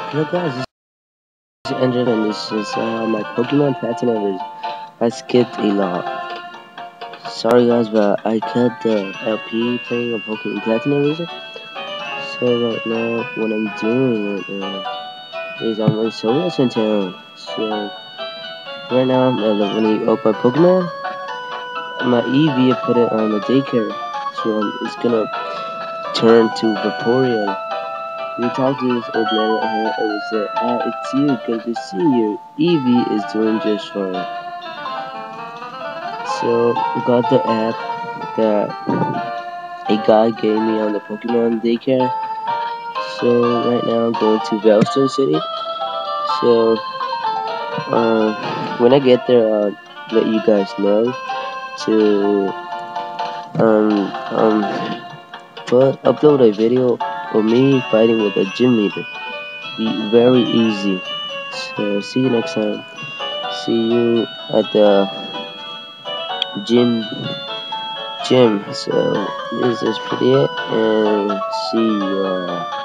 Hello guys, this is Andrew and this is my Pokemon Platinum version. I skipped a lot. Sorry guys, but I cut the LP playing of Pokemon Platinum version. So right now, what I'm doing right now is I'm on Solar Town. So right now, when you open Pokemon, my Eevee I put it on the daycare. So it's gonna turn to Vaporeon. We talked to this old man right here and we said, it's you, good to see you. Eevee is doing just fine. So I got the app that a guy gave me on the Pokemon daycare. So right now I'm going to Veilstone City. So when I get there, I'll let you guys know to um, um, upload a video of me fighting with a gym leader. Be very easy. So see you next time. See you at the gym. So this is pretty it, and see y'all.